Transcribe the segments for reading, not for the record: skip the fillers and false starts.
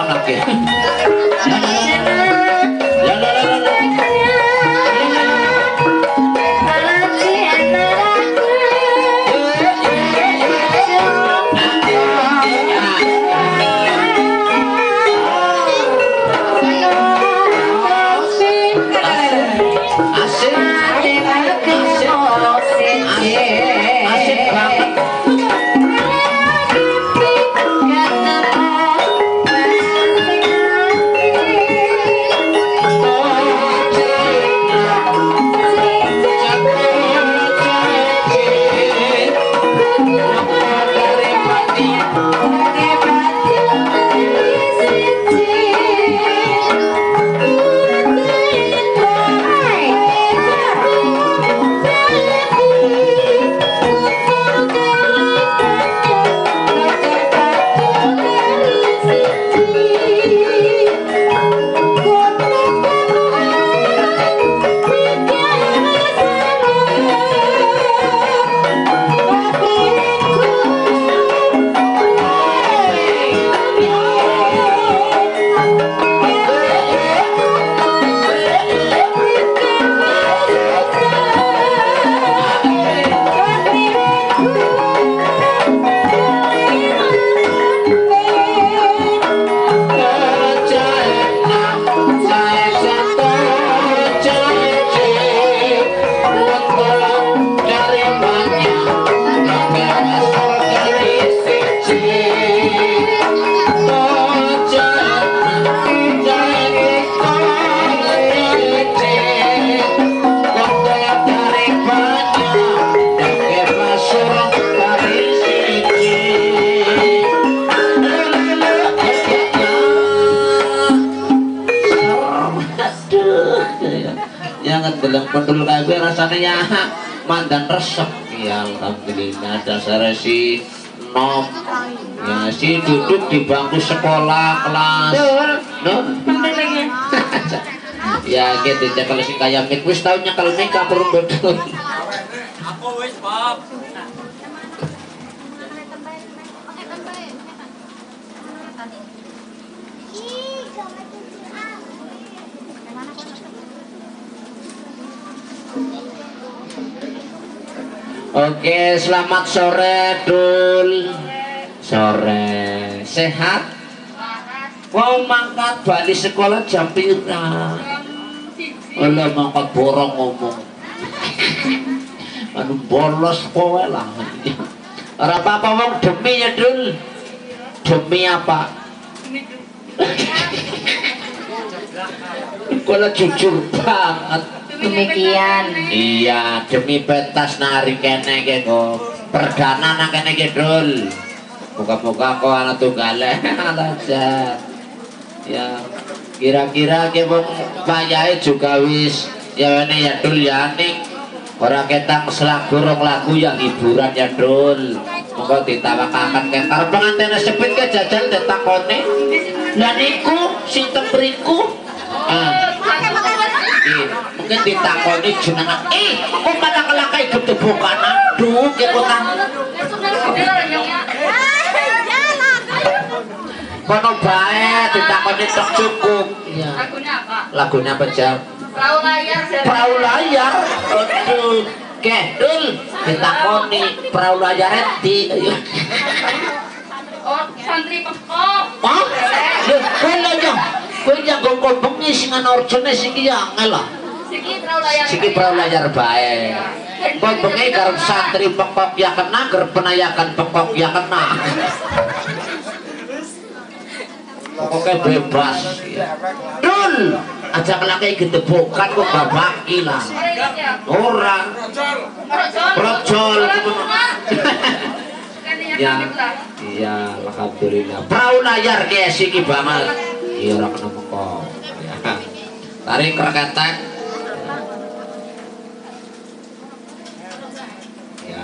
lagi. Betul kayak rasanya ya mandan resep ya. Alhamdulillah dasar si nom ya si duduk di bangku sekolah kelas ya gitu ya. Kalau si kayak mik wis tau nyekel mik kapur betul aku wis bab. Oke, selamat sore Dul. Sore. Sehat? Mau mangkat balik sekolah jam pira? Olah mangkat borong ngomong. Anu bolos kowe lah. Ora apa-apa wong demi ya Dul. Demi apa? Kowe jujur banget. Demikian. Iya, demi pentas nari kene ke kok. Perdana nang kene ke Dul. Muka-muka kok anak tunggale alajar. Ya, kira-kira ke wong payahe juga wis ya ini ya Dul ya ning ora ketang selagu rong lagu yang hiburan ya Dul. Monggo ditawakaken ke karep pengantene sepit ke jajal ditakoni. Lah niku sinten mriku? Mungkin ditakoni jenengan kok kada kelakai gedebukan aduh ke kota kono bae ditakoni tok cukup ya. Lagunya apa Jam? Perahu layar aduh Dul ditakoni perahu layar di santri pekok kowe jago bengi sing ana orjone sing iki angel lah. Siki perahu layar bae. Kowe bengi karo santri pekok ya kena, ger penayakan pekok ya kena. Pokoke bebas. Dul, aja kelake gedebokan kok babaki lah. Ora. Rojol. Ya. Iya, alhamdulillah. Perahu layar guys iki banget. Iya ora kena mekok. Ya. Tarik kreketek. Ya.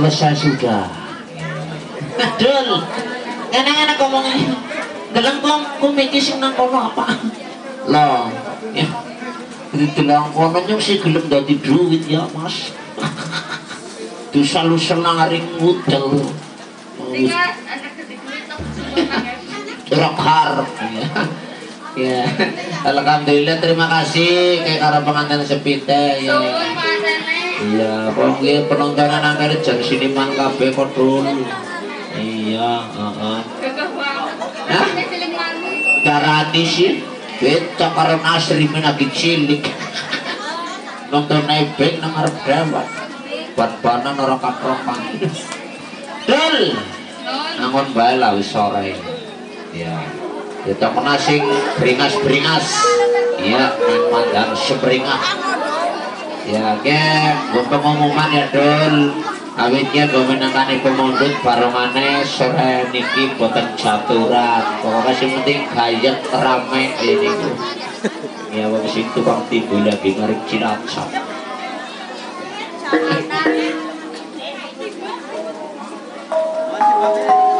selesai sudah. Dul, enak-enak ngomongnya. Dalam komedi sing nang kono apa? Loh, ya. Di dalam kono nyong sih gelem dadi duit ya mas. Tuh selalu senang hari ngudel. Tinggal anak gede duit tuh. Rokhar. Ya. Alhamdulillah, terima kasih kayak karo pengantin sepite ya. Suwun pantene. Iya, kok nggih penontonan angker jan sini mang kabeh kok Dul. Iya, heeh. Gagah banget. Hah? Ini cilik mani. Darati sih. Beta karo Nasri menagi cilik. Nonton nebeng nang arep dewat. Ban-banan ora kaprokan. Dul. Angon bae lah wis sore. Ya. Kita kena sing beringas-beringas. Iya, nang mandang sebringah. Ya, gue pengumuman ya Dul. Awitnya gue menangani pemundut barengane sore niki boten jaturan. Pokoknya sing penting gayet rame ini ku. Ya wong sing tukang timbul lagi ngarik Cilacap. Masih